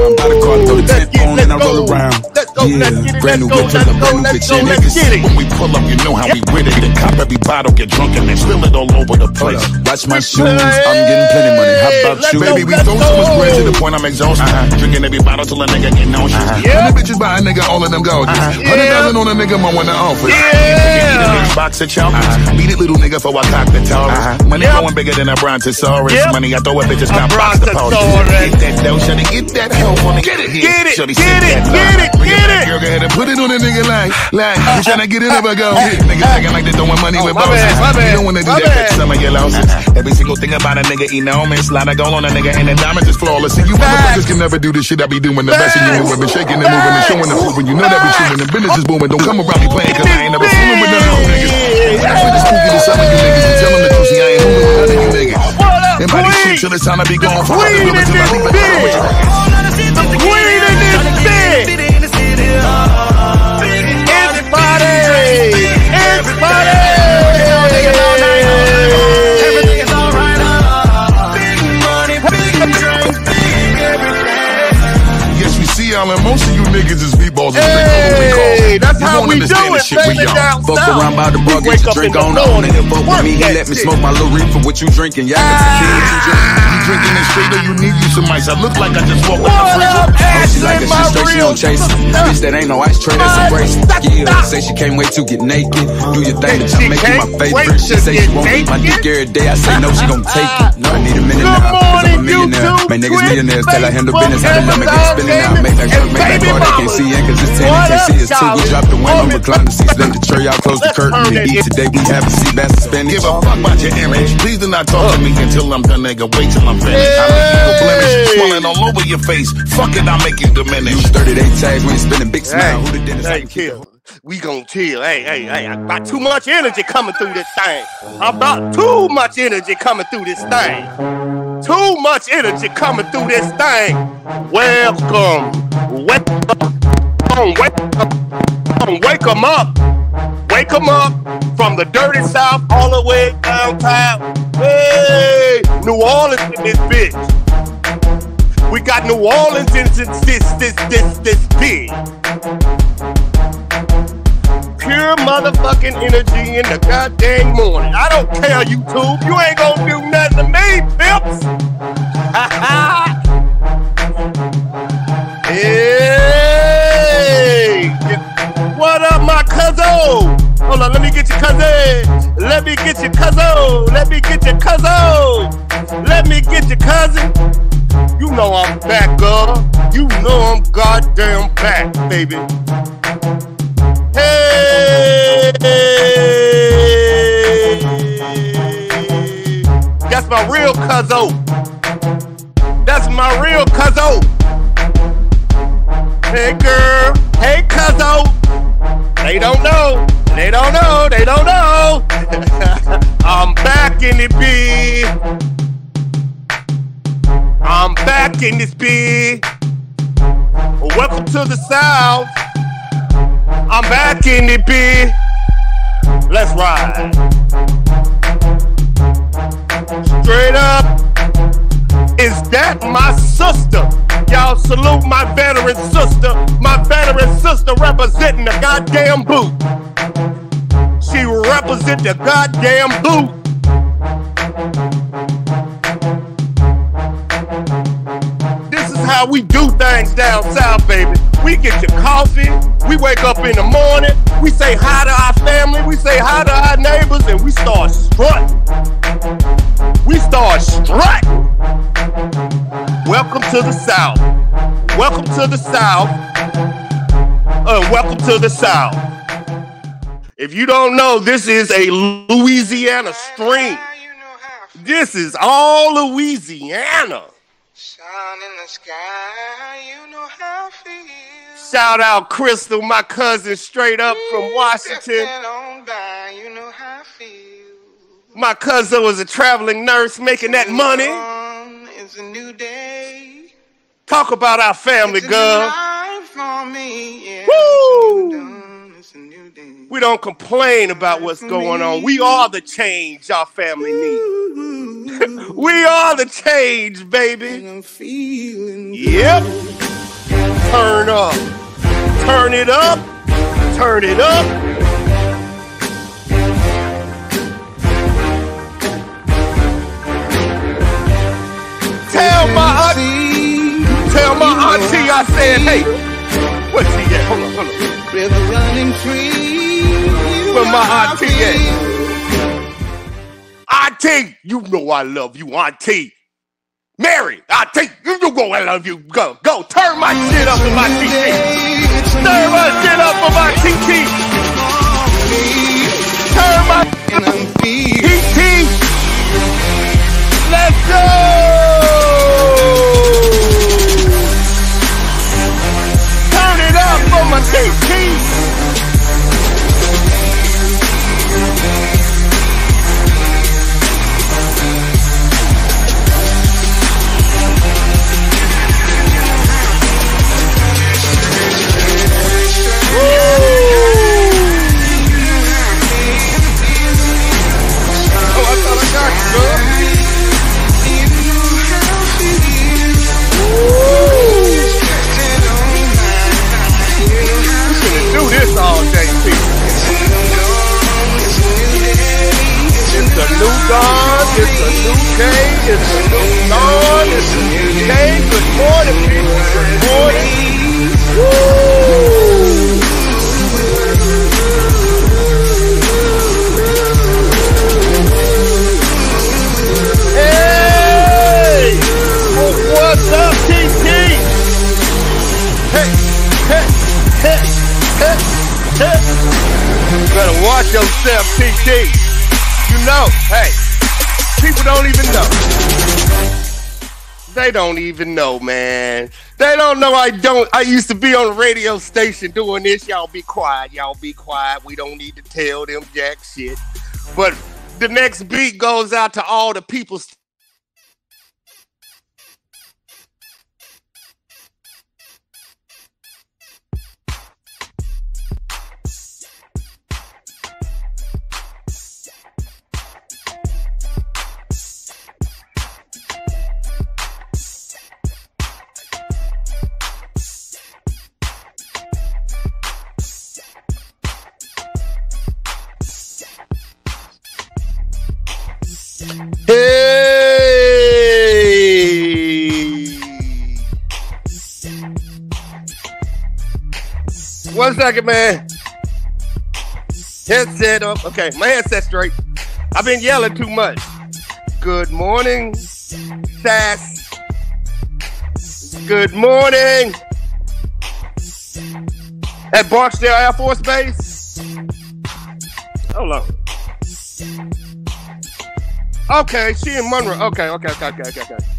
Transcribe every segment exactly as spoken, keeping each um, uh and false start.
I'm about to call, throw the tent on and I roll around. Yeah, brand new whip, a brand new bitch in it. When we pull up, you know how we with it. Then cop every bottle, get drunk and then spill it all over the place. Watch my shoes, I'm getting plenty money. How about you? Baby, we throw so much bread to the point I'm exhausted. Uh-huh. Drinking every bottle till a nigga get nauseous. Uh-huh. Yeah. Hundred bitches buy a nigga, all of them gorgeous. Uh-huh. Hundred yeah. thousand on a nigga, my one to office. Yeah. Eat a big box of chocolates. Uh-huh. Beat it, little nigga, for I cock the Taurus. Uh-huh. Money yep. going bigger than a brontosaurus. Yep. Money I throw at bitches, got box the powder. Get that dough, shawty, get that hoe on it. Get it, get it, shawty, get it, get it, get it. Girl, go ahead and put it on a nigga like, like, you tryna get it up, I go. Niggas acting like they throwing money with bosses. You don't wanna do that, catch some of your losses. Every single thing about a nigga enormous. Lot of gold on a nigga and the diamonds is flawless. See, you motherfuckers can never do this shit I be doing. The best of you and women shaking and moving and showing and proving. You know that we shooting and business is booming. Don't come around me playing cause I ain't never fooling with none of you niggas. After the spooky to some of you niggas and tell them the truth. See, I ain't fooling with none of you niggas. And by this shit till it's time to be gone for all the women till I leave it down with you. The queen in this bed. Everybody, everybody. And most of you niggas is meatballs. Hey, that's how we do it, baby. Fuck around by the bar, get your drink on on. Nigga fuck with me, he let me smoke my little reefer. What you drinking? Yeah, I got tequila, you drinking. You drinking it straight or you need you some ice? I look like I just walked in the freezer. Oh, she like that shit straight, she don't chase it. Bitch, that ain't no ice tray, that's a brace. Yeah, say she can't wait to get naked. Do your thing, bitch, I make you my favorite. She say she won't eat my dick every day. I say no, she gon' take it. No, I need a minute now, cause I'm a millionaire. Man, niggas millionaires, tell her handle business. How the lemon get spinning out, make that girl, make that car, they can't see in, cause it's ten, they can't see us too. We drop the window, recline the seats, let the tray out, close the curtain, and eat today. We have a sea bass and spinach. Give a fuck about your image. Please do not talk to me until I'm done, nigga. Wait till I'm finished. I don't need no blemish, swelling all over your face. Fuck it, I'll make you diminish. You thirty-eight tags when you spinning big smile. Who the dentist I can kill? We gon' chill. Hey, hey, hey, I got too much energy coming through this thing. I got too much energy coming through this thing. Too much energy coming through this thing. Welcome. Wake up. Wake up. Wake them up. Wake them up from the dirty south all the way downtown. Hey, New Orleans in this bitch. We got New Orleans in this, this, this, this, this big. Pure motherfucking energy in the goddamn morning. I don't care, YouTube. You ain't gonna do nothing to me, pimps. Hey! What up, my cousin? Hold on, let me get your cousin. Let me get your cousin. Let me get your cousin. Let me get your cousin. You know I'm back, girl. You know I'm goddamn back, baby. Hey, that's my real cuzzo. That's my real cuzzo. Hey girl, hey cuzzo. They don't know, they don't know, they don't know. I'm back in it, B. I'm back in this B. Welcome to the South. I'm back in it, B. Let's ride. Straight up. Is that my sister? Y'all salute my veteran sister. My veteran sister representing the goddamn boot. She represent the goddamn boot. This is how we do things down south, baby. We get your coffee, we wake up in the morning, we say hi to our family, we say hi to our neighbors, and we start strutting. We start strutting. Welcome to the South. Welcome to the South. Uh, welcome to the South. If you don't know, this is a Louisiana stream. This is all Louisiana. Sun in the sky, you know how I feel. Shout out Crystal, my cousin, straight up from Washington. You know how I feel. My cousin was a traveling nurse making that money. It's a new day. Talk about our family, girl. Yeah. Woo! It's a new day. We don't complain about what's going on. We are the change our family needs. We are the change, baby. Yep. turn up. Turn it up. Turn it up. Tell my auntie, tell my auntie I said, hey, what's he at? Hold on, hold on. River running free. Where my auntie at? Auntie, you know I love you, auntie. Mary, auntie, you know I love you. Go, go, turn my shit up for my T T. Turn my shit up for my T T. Turn my T T. Let's go. Turn it up for my T T. All day, people. It's a new dawn, it's a new day, it's a new dawn, it's a new day. Good morning, people. Good morning. Woo! Hey! What's up, T T? Hey, hey, hey, hey. You better watch yourself, T T. You know, hey, people don't even know. They don't even know, man. They don't know I don't. I used to be on a radio station doing this. Y'all be quiet. Y'all be quiet. We don't need to tell them jack shit. But the next beat goes out to all the people. Hey! One second, man. Headset up. Okay, my headset's straight. I've been yelling too much. Good morning, Sass. Good morning. At Barksdale Air Force Base. Hold on. Okay, she in Monroe. Okay, okay, okay, okay, okay, okay.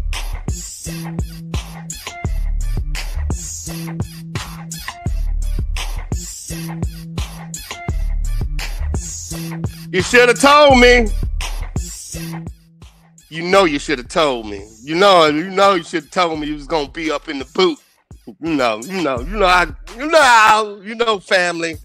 You should have told me. You know you should have told me. You know, you know you should have told me you was gonna be up in the boot. You know, you know, you know, I, you know how, you know, family.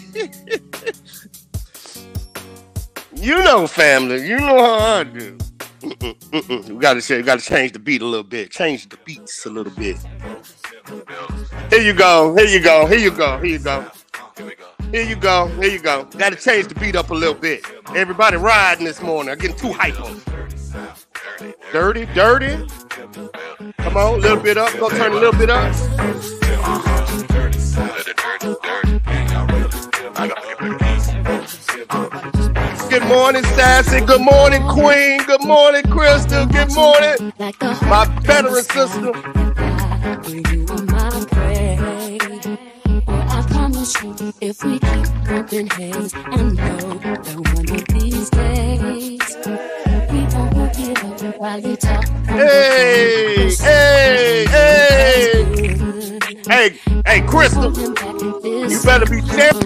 You know, family. You know how I do. Mm-mm, mm-mm. We gotta say, we gotta change the beat a little bit. Change the beats a little bit. Here you go. Here you go. Here you go. Here you go. Here you go. Here you go. Gotta change the beat up a little bit. Everybody riding this morning. I'm getting too hype on it. Dirty, dirty. Come on, a little bit up. Go turn a little bit up. Good morning, Sassy. Good morning, Queen. Good morning, Crystal. Good morning, my veteran sister. If we keep bumping heads and know that one of these days we won't give up while you talk. Hey, hey, hey, hey, hey, Crystal, you better be sharing.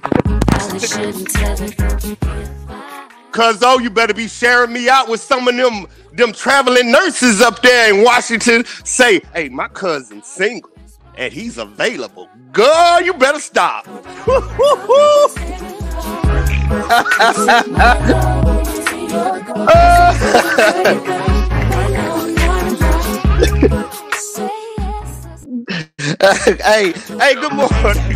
Cause oh, you better be sharing me out with some of them them traveling nurses up there in Washington. Say, hey, my cousin's single and he's available. Girl, you better stop. hey, hey, good morning.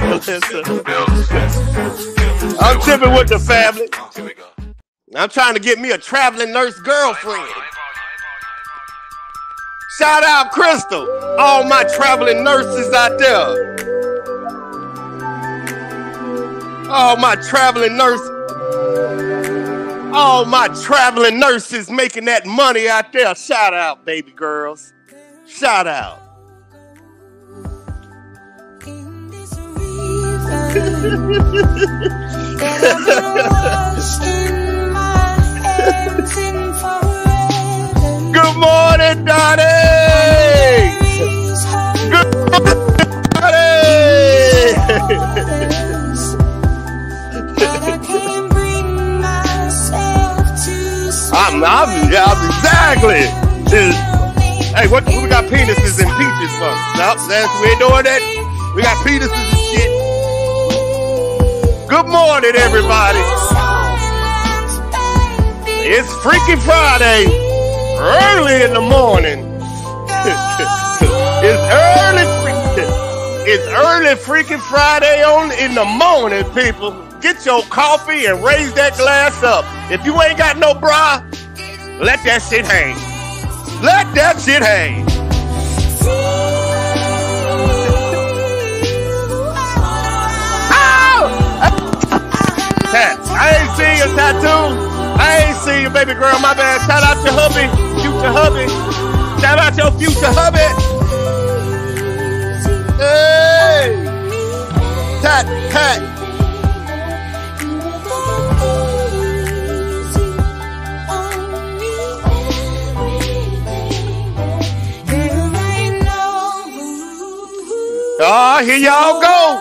I'm tripping with the family. I'm trying to get me a traveling nurse girlfriend. Shout out Crystal, all my traveling nurses out there. All my traveling nurses. All my traveling nurses making that money out there. Shout out, baby girls. Shout out. Good morning, Donnie. Good morning, Donnie. I'm, I'm, I'm exactly. Hey, what we got penises and peaches for? No, that's we ain't doing that. We got penises and shit. Good morning, everybody. It's Freaky Friday, early in the morning. It's early, it's early Freaky Friday on in the morning, people. Get your coffee and raise that glass up. If you ain't got no bra, let that shit hang. Let that shit hang. I ain't seen your tattoo. I ain't seen you, baby girl. My bad. Shout out your hubby, future hubby. Shout out your future hubby. Hey, tat tat. Oh, here y'all go.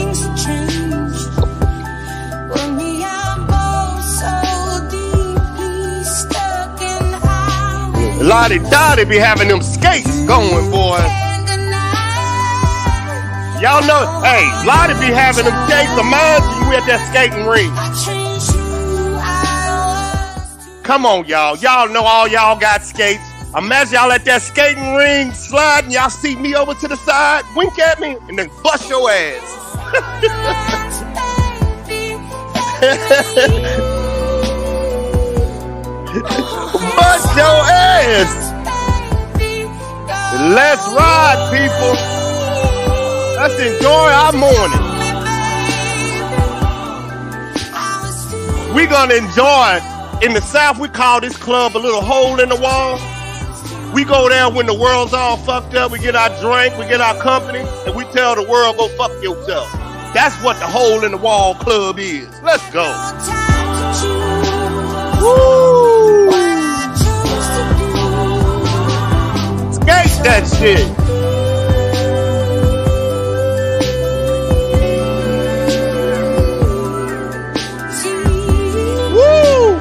Lottie Dottie be having them skates going, boy. Y'all know, hey, Lottie be having them skates. Reminds you at that skating rink. Come on, y'all. Y'all know all y'all got skates. Imagine y'all at that skating ring sliding. Y'all see me over to the side, wink at me, and then bust your ass. Bust your ass. Let's ride, people. Let's enjoy our morning. We're gonna enjoy. In the South, we call this club a little hole in the wall. We go there when the world's all fucked up. We get our drink, we get our company, and we tell the world, go fuck yourself. That's what the hole in the wall club is. Let's go. Woo! Skate that shit. Woo!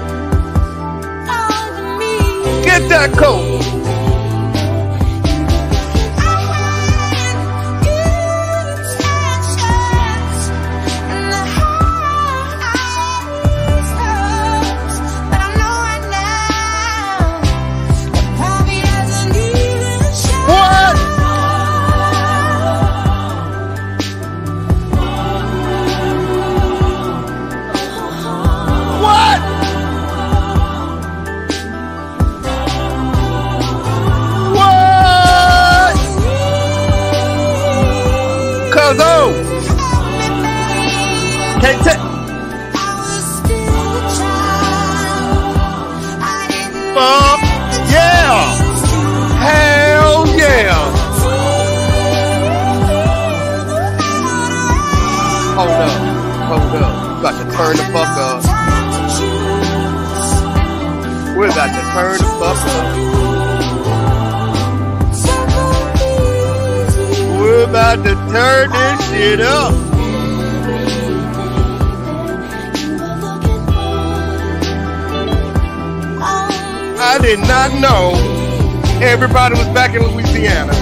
Get that coat. Can't take. Fuck yeah! Hell yeah! Hold up, hold up. We're about to turn the fuck up. We're about to turn the fuck up. We're about to turn this shit up. I did not know everybody was back in Louisiana.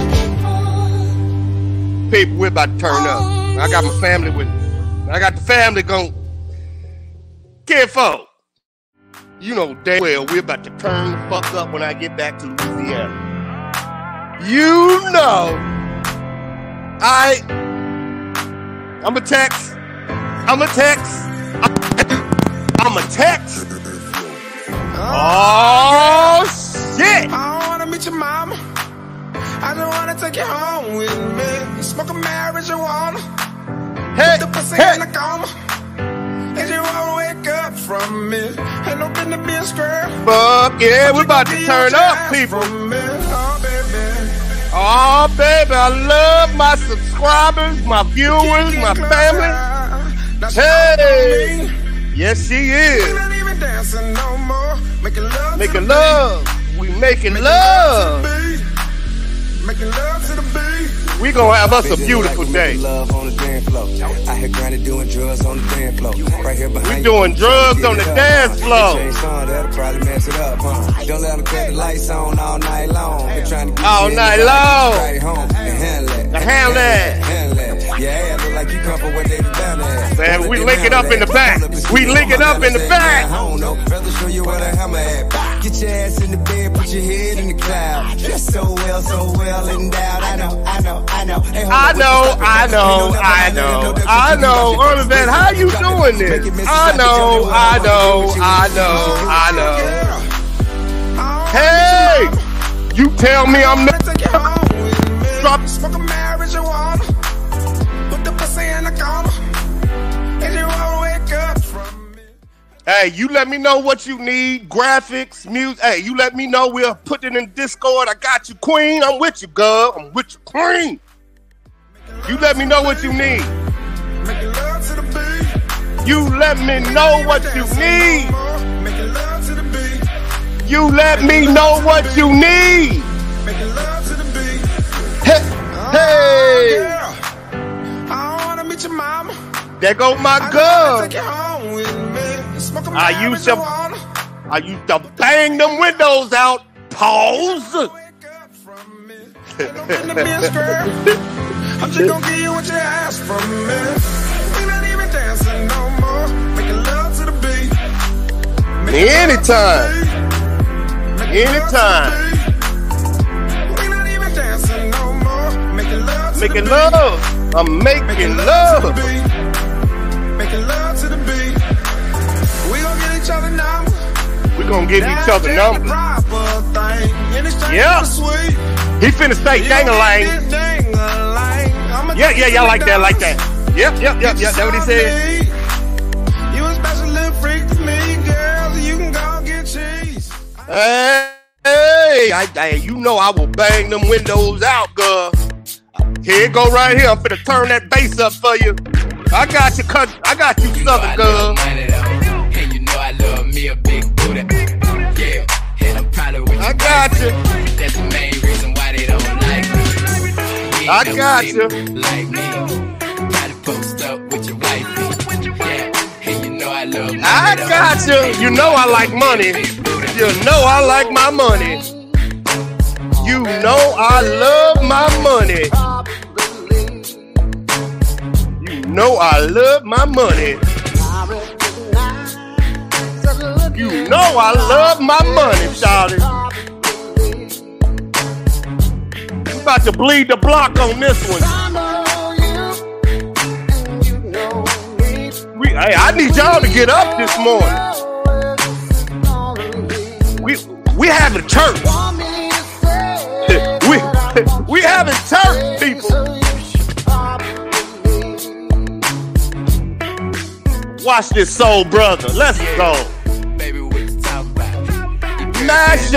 People, we're about to turn up. I got my family with me. I got the family going. Kinfolk, you know damn well we're about to turn the fuck up when I get back to Louisiana. You know Alright. I'm a text. I'm a text. I'm a text. Oh shit! I wanna meet your mama. I just wanna take you home with me. Smoke a marijuana. Hey, the pussy hey. in the coma. And you won't wake up from me. Ain't no business being scared. Fuck yeah, we about to turn up, people. Oh baby. Oh baby, I love my subscribers, my viewers, my family. Hey, yes she is. Not even dancing no more. Making love. Making love. We making love. Making love to the beat. We gonna have us a beautiful day. Love on the dance floor. I hear Granny doing drugs on the dance floor. Right here behind We doing drugs on the dance floor. That'll probably mess it up, huh? Don't let them cut the lights on all night long. They're trying to get All you night in the long. right home. The handle The handle. handle Yeah, look like you come from what they done at. Man, we link it up in the back. We link it up in the back. I don't know. Rather show you where the hammer at. Get your ass in the bed, put your head in the cloud. Dress so well, so well endowed. I know, I know, I know. Hey, hold I up, know, I know, I know, I know. Early man, how you doing this? I know, I know, I know, I know. Hey, you tell me I'm not. Drop. Smoke a marijuana. Put the pussy in the coma. And you won't wake up from me. Hey, you let me know what you need. Graphics, music. Hey, you let me know. We'll put it in Discord. I got you, Queen. I'm with you, girl. I'm with you, Queen. You let me know what you need. Making love to the beat. You let me know what you need. Making love to the beat. You let me know what you need. Making love to the beat. Hey, hey. Yeah. I wanna meet your mama. There go my I girl. take you home with me. Smoke a I used to, marijuana. I used to bang them windows out. Pause. Wake up from me. Ain't no business being scared. I'm just gonna give you what you asked from me. We not even dancing no more. Making love to the beat. Making Anytime. love to the beat. Making Anytime. love to the beat. We not even dancing no more. Making love to Making the love. beat. I'm making Making love to love. the beat. Making love to the beat. We gon' get each other numbers. We gonna give each other numbers. Yeah. Yeah. He finna say dang-a-lang. Yeah, yeah, y'all like that, like that. Yep, yep, yep, yep. That's what he said. You a special little freak to me, girl. You can go get cheese. Hey, hey, I, I, you know I will bang them windows out, girl. Here it go right here. I'm finna turn that bass up for you. I got you, cut. I got you, southern girl. And you know I love me a big booty. Yeah, and I'm probably with you. I got you. That's the main reason why they don't like me. You I ain't got never you. seen me like me. Gotta post up with your wifey. Yeah, and you know I love money. I though. got you. You know I like money. You know I like my money. You know I love my money. You know I love my money. You know I love my money, shawty. I'm about to bleed the block on this one. We, hey, I need y'all to get up this morning. We we having church. we we having church, people. Watch this soul brother. Let's go. Baby, what you talking about? Mash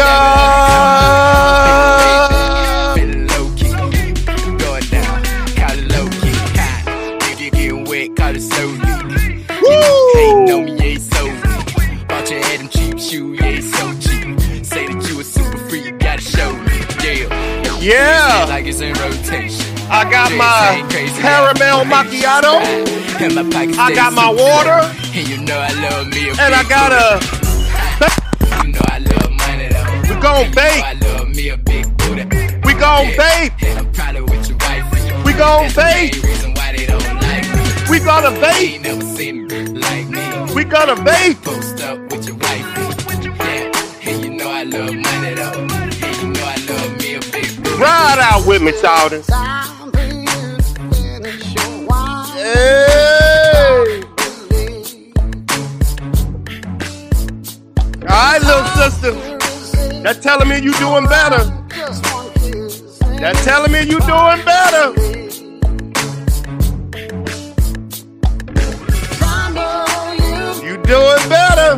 up. Feeling low key, going down, call it low key. Ha, you get getting wet, call it slowly. Woo! Hating on me, yeah, so weak. Bought your head them cheap shoes, yeah, so cheap. Say that you a super freak, you gotta show me, yeah. Yeah. Like it's in rotation. I got my caramel macchiato. And my pockets I stay got my super water. fat. And you know I love me a And I big got a. booty. You know I love money though. We gon' You bake. know I love me a big booty. We gon' Yeah. bake. And I'm probably with your wife. We gon' That's the main bake. reason why they don't like me. We gonna They bake. ain't never seen me like me. We gonna bake. Post up with your wife. Yeah. And you know I love money though. And you know I love me a big booty. Ride out with me, shawty. Hey! All right, little sister. That's telling me you doing better. That's telling me you doing better. You doing better.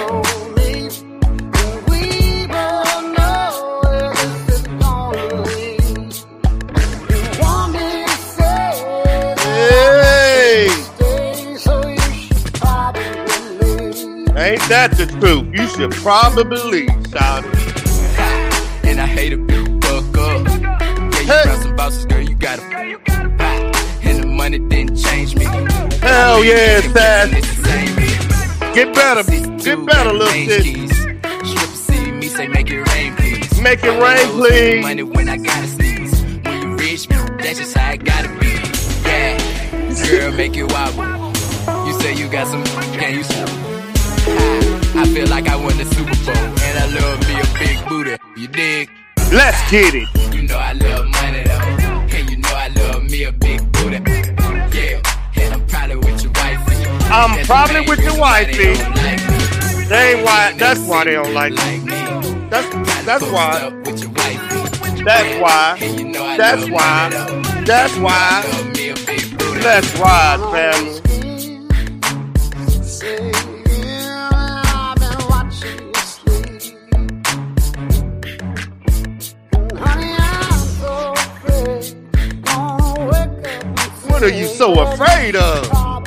Ain't that the truth? You should probably leave, shawty. And I hate a big fuck up. Yeah, you Hey. got some bosses, girl, you gotta. And the money didn't change me. Hell yeah, Sass. It's the same. Get better. Get better, little shit. Strip see me say make it rain, please. Make it rain, please. Money when I gotta sneeze. When you reach me, that's just how it gotta be. Yeah, girl, make it wobble. You say you got some, can you stop? I feel like I won the Super Bowl, and I love me a big booty. You dig? Let's get it. You know I love money though, and you know I love me a big booty. Yeah, and I'm probably with your wifey. I'm That's probably the with main your reason why wifey. they don't like me. They ain't why. That's why they don't like me. me. That's that's Post why. up with your wifey. That's why. And you know I That's love why. money though. That's why. Love me a big booty. Let's ride, family. What are you so afraid of?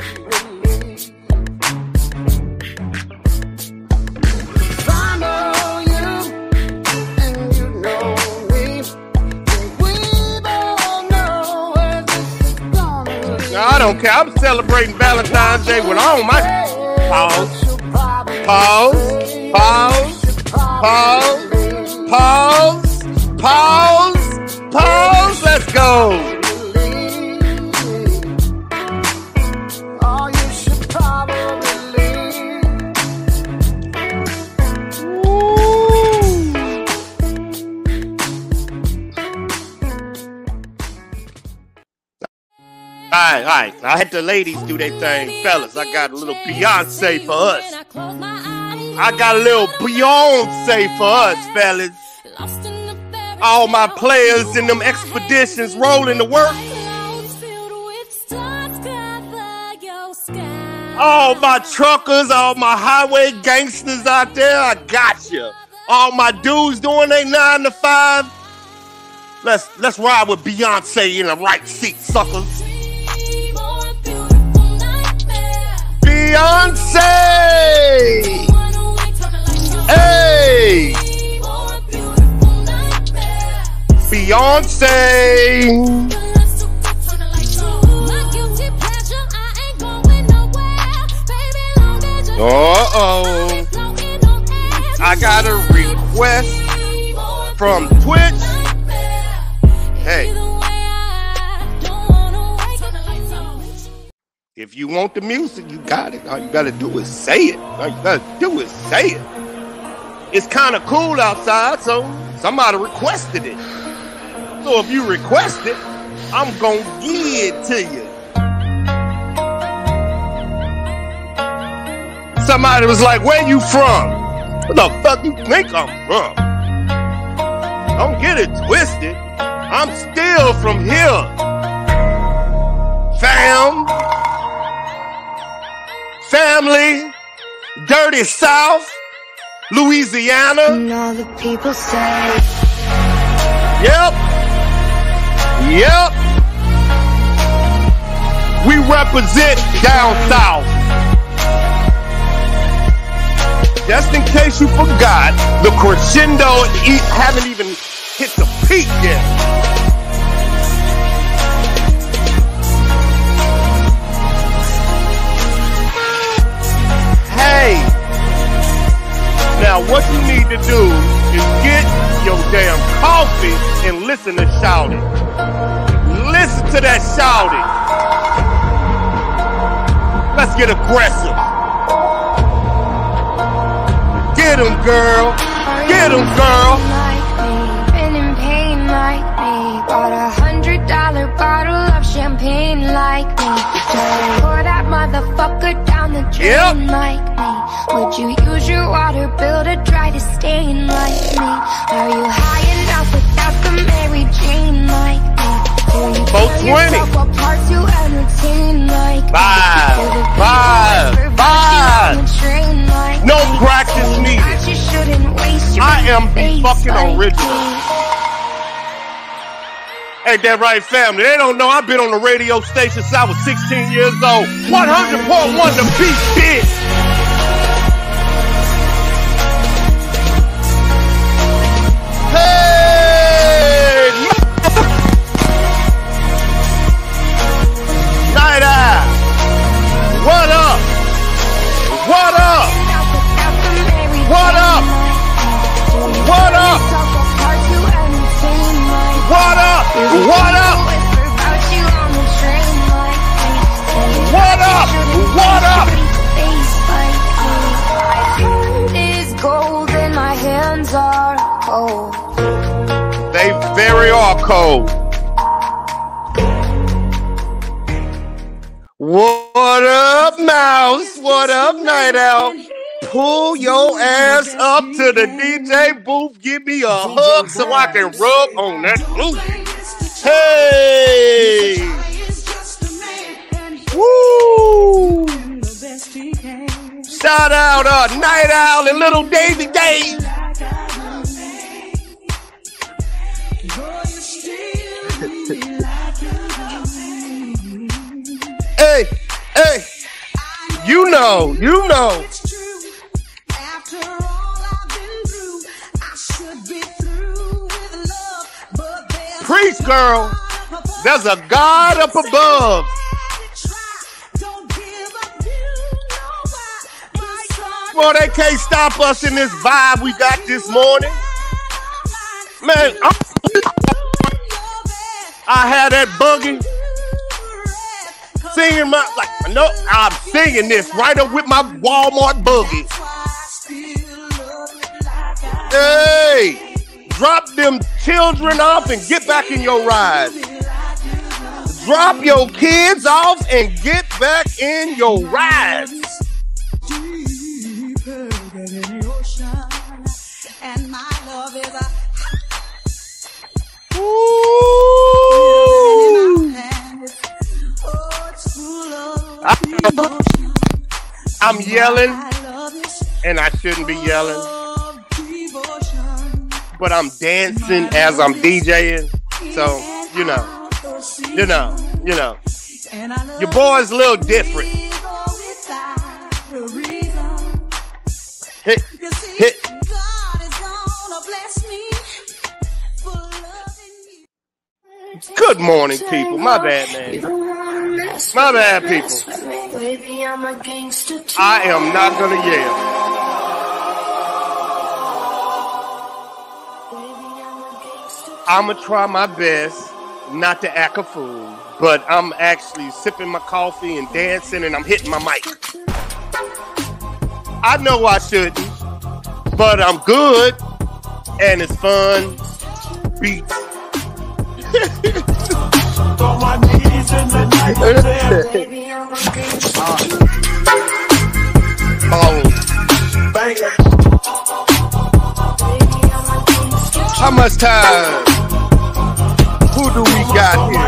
I don't care. I'm celebrating Valentine's Day with all my pause, pause, pause, pause, pause, pause, pause. Let's go. All right, all right. I had the ladies do their thing. Fellas, I got a little Beyonce for us. I got a little Beyonce for us, fellas. All my players in them expeditions rolling to work. All my truckers, all my highway gangsters out there, I got you. All my dudes doing their nine to five. Let's let's ride with Beyonce in the right seat, suckers. Beyonce! Hey! Beyonce! Uh-oh. I got a request from Twitch. Hey. If you want the music, you got it. All you gotta do is say it. All you gotta do is say it. It's kind of cool outside, so somebody requested it. So if you request it, I'm gonna give it to you. Somebody was like, where you from? What the fuck you think I'm from? Don't get it twisted. I'm still from here. Fam. Family. Dirty South. Louisiana. And all the people say. Yep. Yep. We represent down south. Just in case you forgot, the crescendo e- haven't even hit the peak yet. Hey, now what you need to do is get your damn coffee and listen to shouting. Listen to that shouting. Let's get aggressive. Get him, girl. Get him, girl. Like me, been in pain like me, bought a hundred dollar bottle of champagne like me. motherfucker down the drain Yep. like me? Would you use your water bill to try to stain like me? Are you high enough without the Mary Jane like me? Do you four twenty. yourself apart to entertain like Five, me? five, five. Like No me? practice needed. That you shouldn't waste your I am the face fucking like original. me. Ain't that right, family? They don't know I've been on the radio station since I was sixteen years old. one hundred point one the beat, bitch. Hey! Night Owl. What up? What up? What up? What up? What up? What up? What up? What up? Is gold and my hands are cold. They very are cold. What up, Mouse? What up, Night Owl? Pull your ass up to the D J booth. Give me a hug so I can rub on that booth. Hey! Woo! Shout out uh, Night Owl and Little Davy Dave. Hey, hey, you know, you know. Preach, girl. There's a God up above. Boy, they can't stop us in this vibe we got this morning. Man, I'm I had that boogie singing my, like, no, I'm singing this right up with my Walmart boogie. Hey, drop them children off and get back in your ride. Drop your kids off and get back in your ride. I'm yelling, and I shouldn't be yelling, but I'm dancing as I'm DJing, so, you know, you know, you know, your boy's a little different. Hit, hit. Good morning, people. My bad, man. My bad, people. I am not gonna yell. I'ma try my best not to act a fool, but I'm actually sipping my coffee and dancing, and I'm hitting my mic. I know I shouldn't, but I'm good, and it's fun. Beats. On my knees in the night. Oh. How much time? Who do we got here?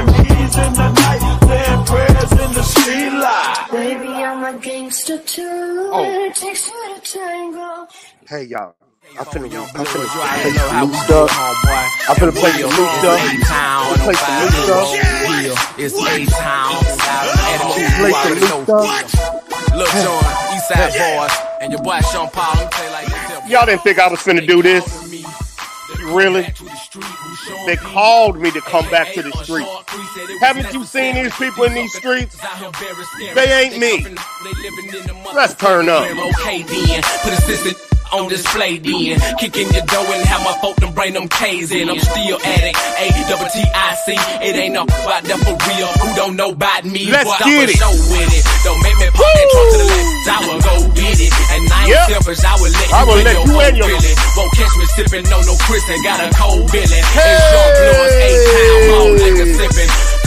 Baby, I'm a gangster too. Oh. It takes two to tango. Hey, y'all. I'm finna, I'm finna play some new stuff. I'm finna play some new stuff. I'm finna play some new stuff. It's A-Town. Play some new stuff. Look, John, Eastside Boys, and your boy Sean Paul. Let me tell you like this. Y'all didn't think I was finna do this? Really? They called me to come back to the street. Haven't you seen these people in these streets? They ain't me. Let's turn up. Okay, then. Put a sister on display then. Kicking your door and have my folk to bring them K's in. I'm still addict. A double T I C. It ain't no about that for real. Who don't know about me? Let's Boy, get it. Show with it. Don't make me pop that trunk to the left. I will go get it. And I ain't Yep. selfish. I will let you, I will in let your you in own your- feeling. Won't catch me sipping no no Chris and got a cold billy. Hey. It's your blood. A-Town. All niggas sipping. Coming straight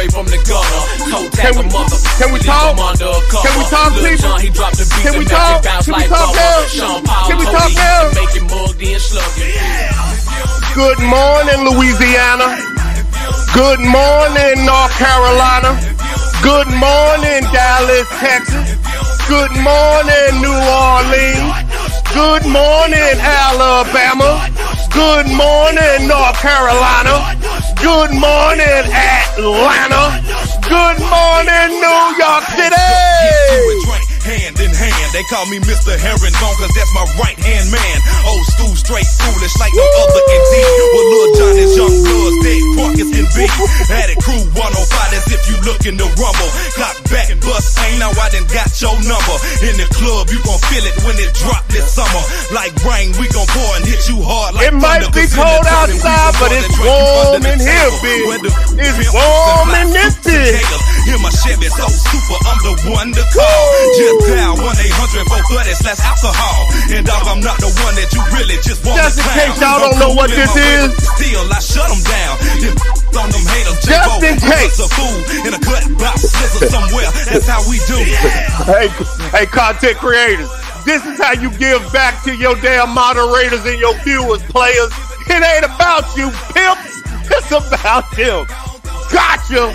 straight from the gutter. Toe tap a mother. Can we talk? Can we talk, people? John, he dropped the beat. Can we talk? Can we talk now? Can we talk now? Make it mugged in slugging. Good morning, Louisiana. Good morning, North Carolina. Good morning, Dallas, Texas. Good morning, New Orleans. Good morning, Alabama. Good morning, North Carolina. Good morning, Atlanta. Good morning, New York City. Hand in hand, they call me Mister Herringbone, cause that's my right hand man. Old school, straight foolish, like no other indeed. Well, Lil Jon is young blood, dead crunk as can be. Had it crew one oh five, as if you looking to rumble. Got back, bust, ain't now I done got your number. In the club, you gon' feel it when it drop this summer. Like rain, we gon' pour and hit you hard like it might be cold outside, but it's warm in here, bitch. It's warm in this bitch. Hear my Chevy so super, I'm the one to call. Just down one eight hundred four thirty slash alcohol. And dog, I'm not the one that you really just want to Just in case y'all don't know what this is. Still, I shut them down. Then on them haters. Just in case. A fool in a cut box scissor somewhere. That's how we do. Hey, hey, content creators. This is how you give back to your damn moderators and your viewers, players. It ain't about you, pimps. It's about them. Gotcha.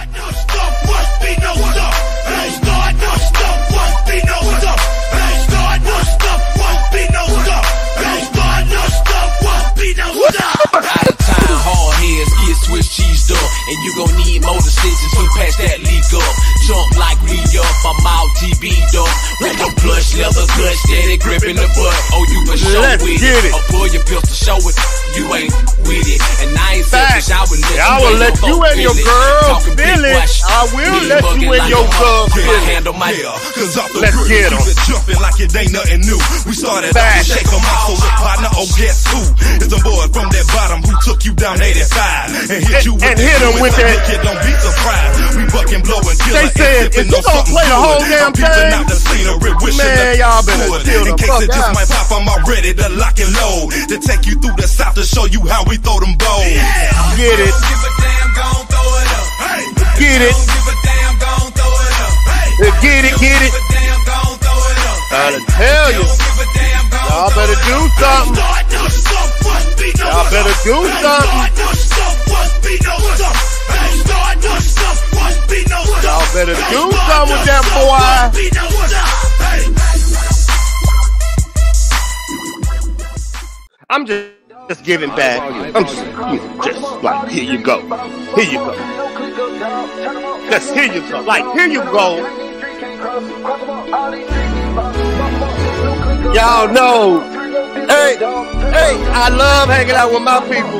Out of time, hard heads get Swiss cheesed up, and you gon' need motor stitches to patch that leak up. Jump like we up, I'm out T B'd up. With no plush leather clutch, steady gripping the butt. Oh, you for sure Let's with get it. it. Or pull your pistol, show it. You ain't with it. And I ain't selfish, I will let I you, will let you and your girl feel it. I will let you and your girl feel it. Handle my Yeah, cause off the Let's rip, get 'em. keep it jumping like it ain't nothing new. We started off Facts. to shake 'em off, so look, partner, oh guess who? It's the boy from that bottom who took you down eighty-five and hit you with And that hit 'em with that- Kid, don't be surprised. We bucking, blowing, killing, They said, and if sipping you on don't something play the whole good. damn I'm peeping thing, out the scenery, wishing man, the y'all best better would. chill the In case fuck it just out. might pop, I'm already to lock and load. To take you through the south to show you how we throw them bows. Get it. Get it. Get it, get it. Gotta tell you. Y'all better do something. Y'all better do something. Y'all better do something with that boy. I'm just, just giving back. I'm just, just like, here you go. Here you go. Just here you go. Like, here you go. Y'all know. Hey, hey, I love hanging out with my people.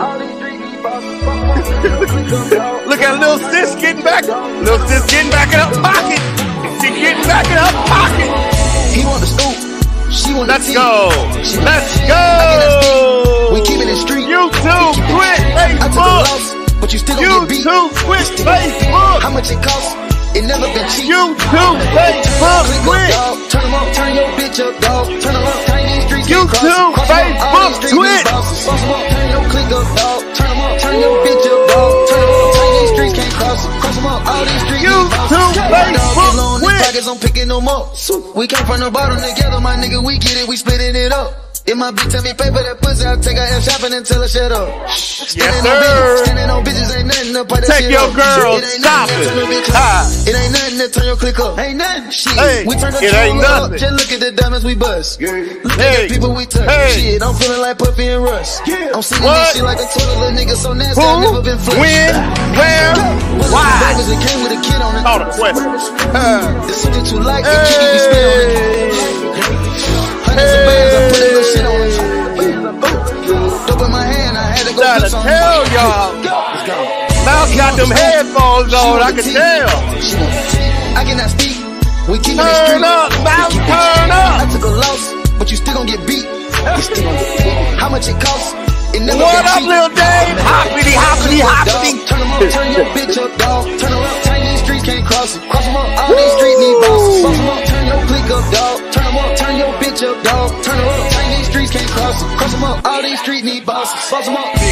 Look at little sis getting back. Little sis getting back in her pocket. She getting back in her pocket. He want the scoop. She want Let's the go. Let's go. We keeping it street. YouTube, Twitch, I took a Facebook. loss, but you still gon' get beat. YouTube, Twitch, Facebook. How much it costs? It never been cheap. YouTube, Facebook, Twitch. Turn them up, turn your bitch up, dog. Turn them up, turn these streets. YouTube, Facebook, Twitch. Turn your click up, dog. Turn them up, turn your bitch up, dog. Turn them up, turn these streets can't cross. Cross them up, all these streets. YouTube, Facebook, Twitch. I'm picking them up. We came from the bottom together, my nigga. We get it, we splitting it up. If my bitch tell me pay for that pussy, I'll take her ass shopping and tell her shut up. Yes, sir. Standing on bitches ain't nothing to put that Take shit your up. girl It ain't nothing to turn your bitch shopping. up. It ain't nothing to turn your click up. Ain't nothing. Shit. Hey, we turn the it ain't controller up. nothing. Just look at the diamonds we bust. Look Hey. at the people we touch. Hey. Shit, I'm feeling like Puffy and Russ. I'm seeing What? this shit like a total little nigga so nasty Who? I've never been flushed. When? Where? Why? It came with a kid on it. Call the question. It's something too light. The kid be spit on it. Hundreds of bands, I put a little shit on it. Dope in my hand, I had to go Gotta get some. tell y'all. Mouse got them headphones on, I can tell. I cannot speak. We keep it Turn street. up, Mouse, turn I up. took a loss, but you still gon' get beat. You still gon' get beat. How much it costs? It never What been up, cheap. Lil Dave? Hoppity, hoppity, hoppity. Turn them up, turn your bitch up, dog. Turn them up, turn these streets can't cross it. Cross them up, all these streets need bosses. Cross them up, turn your click up, dog. Turn them up, turn your bitch up, dog. Turn them up, turn these streets can't cross it. Cross them up, all these streets need bosses. Cross them up.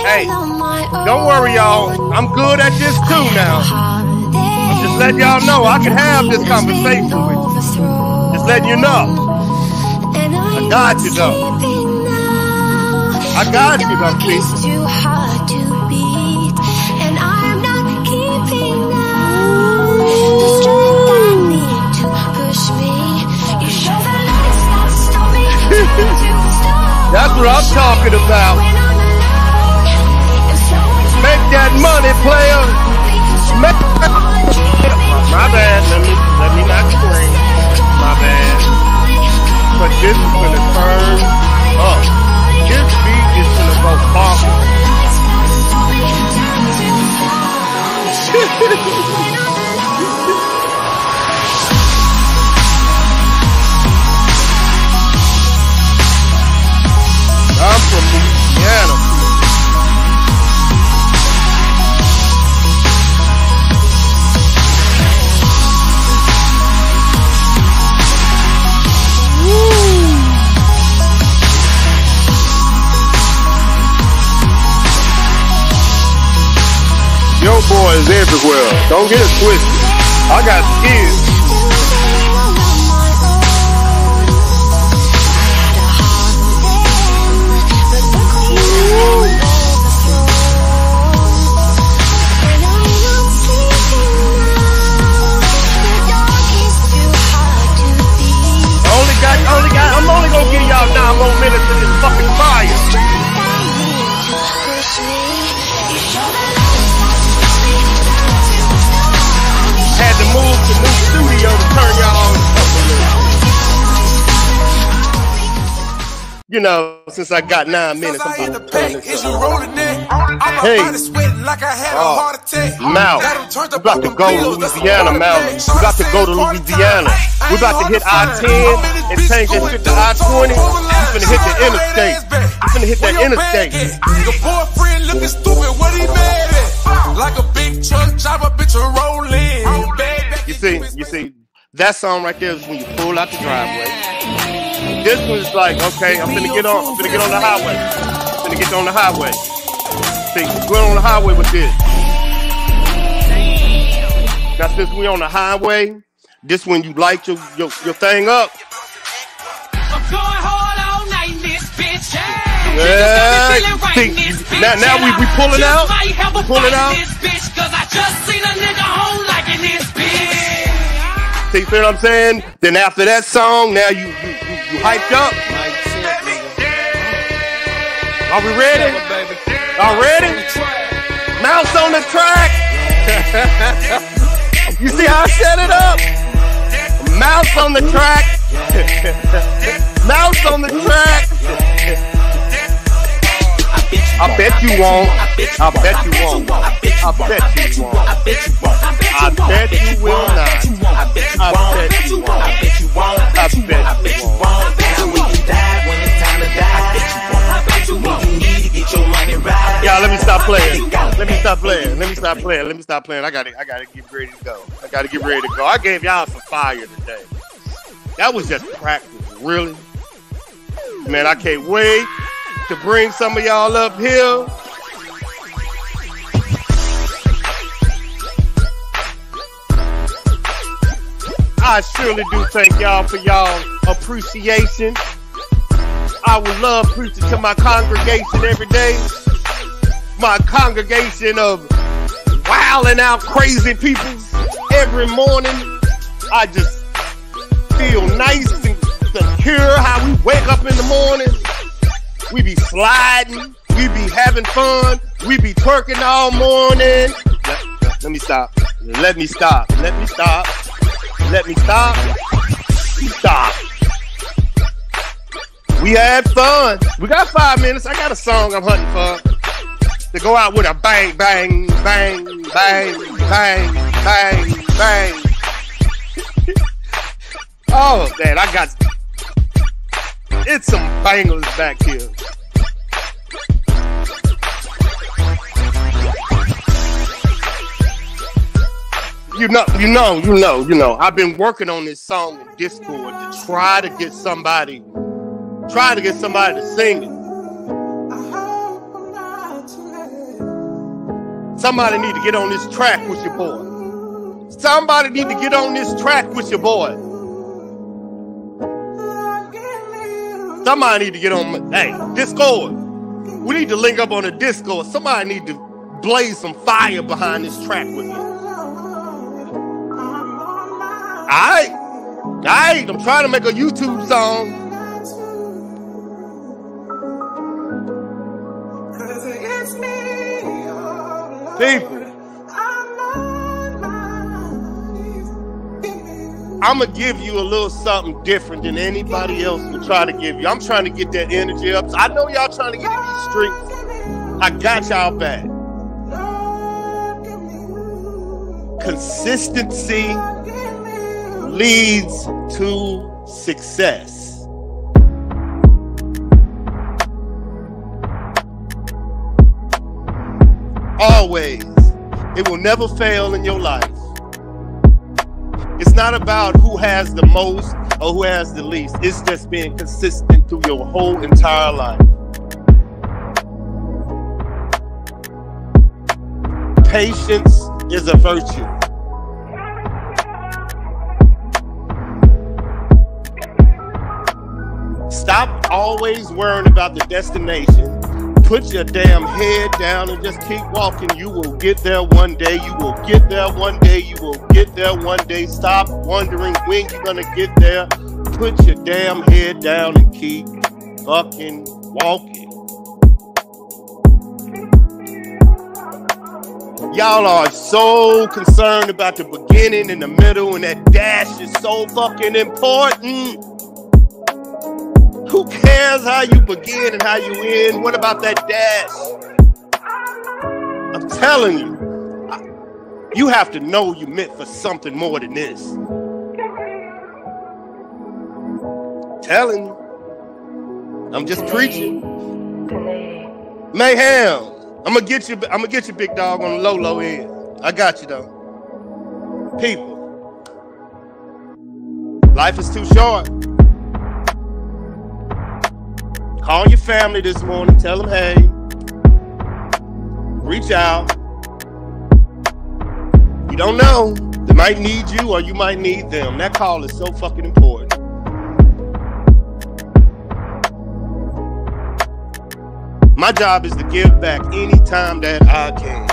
Hey, don't worry, y'all. I'm good at this too now. I'm just letting y'all know I can have this conversation with you. Just letting you know. I got you though. I got you though, please. That's what I'm talking about. Make that money, player. Make my bad. Let me let me not scream. My bad. But this is gonna turn up. This beat is gonna go bonkers. I'm from Louisiana. Your boy is everywhere. Don't get it twisted. I got skills. Only got, only got, I'm only gonna give y'all nine more minutes of this fucking fire. Had to move to new studio to turn y'all on up a little. You know, since I got nine minutes, I'm about to turn this up. Hey, oh, Mal, we about to go to Louisiana, Mal. We about to go to Louisiana. We about to hit I ten and change that shit to I twenty. We finna hit the interstate. We finna hit that interstate. Your boyfriend looking stupid, what he mad at? Like a big truck driver, bitch, a rolling. You see, you see, that song right there is when you pull out the driveway. This one's like, okay, I'm finna get on, I'm finna get on the highway. I'm finna get on the highway. See, we're on the highway with this. Now, since we on the highway, this when you light your your, your thing up. I'm going hard all night in this bitch. Yeah. See, now, now we we pulling out, we pulling out. See, see what I'm saying? Then after that song, now you you you, you hyped up. Are we ready? Are ready? Mouse on the track. You see how I set it up? Mouse on the track. Mouse on the track. I bet you won't. I bet you won't. I bet you won't. I bet you will not. I bet you won't. I bet you won't. I bet you won't. Now when you die, when it's time to die, I bet you won't. I bet you won't. You need to get your money right. Y'all, let me stop playing. Let me stop playing. Let me stop playing. Let me stop playing. I gotta, I gotta get ready to go. I gotta get ready to go. I gave y'all some fire today. That was just practice, really. Man, I can't wait to bring some of y'all up here. I surely do thank y'all for y'all appreciation. I would love preaching to my congregation every day. My congregation of wilding out crazy people every morning. I just feel nice and secure how we wake up in the morning. We be sliding, we be having fun, we be twerking all morning. Let, let me stop. Let me stop. Let me stop. Let me stop. Stop. We had fun. We got five minutes. I got a song I'm hunting for. To go out with a bang, bang, bang, bang, bang, bang, bang. Oh, man, I got... It's some bangers back here. You know, you know, you know, you know. I've been working on this song in Discord to try to get somebody, try to get somebody to sing it. Somebody need to get on this track with your boy. Somebody need to get on this track with your boy. Somebody need to get on, hey, Discord. We need to link up on the Discord. Somebody need to blaze some fire behind this track with me. Alright. Alright, I'm trying to make a YouTube song. People, I'm going to give you a little something different than anybody else will try to give you. I'm trying to get that energy up. I know y'all trying to get in these streets. I got y'all back. Consistency leads to success. Always. It will never fail in your life. It's not about who has the most or who has the least. It's just being consistent through your whole entire life. Patience is a virtue. Stop always worrying about the destination. Put your damn head down and just keep walking. You will get there one day. You will get there one day. You will get there one day. Stop wondering when you're gonna get there. Put your damn head down and keep fucking walking. Y'all are so concerned about the beginning and the middle, and that dash is so fucking important. Who cares how you begin and how you end? What about that dash? I'm telling you, you have to know you meant for something more than this. I'm telling you, I'm just preaching. Mayhem, I'm gonna get you. I'm gonna get you, big dog, on the low, low end. I got you though. People, life is too short. Call your family this morning, tell them, hey, reach out. You don't know, they might need you or you might need them. That call is so fucking important. My job is to give back anytime that I can.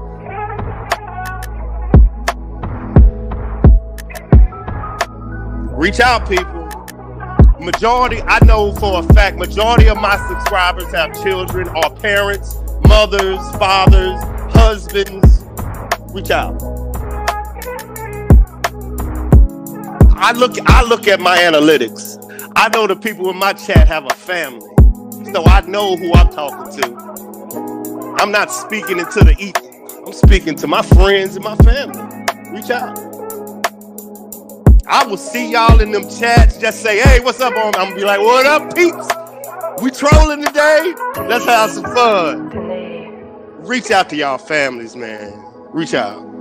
Reach out, people. Majority, I know for a fact, majority of my subscribers have children or parents, mothers, fathers, husbands. Reach out. I look, I look at my analytics. I know the people in my chat have a family, so I know who I'm talking to. I'm not speaking into the ether. I'm speaking to my friends and my family. Reach out. I will see y'all in them chats. Just say, hey, what's up? On? I'm gonna be like, what up, peeps? We trolling today? Let's have some fun. Reach out to y'all families, man. Reach out.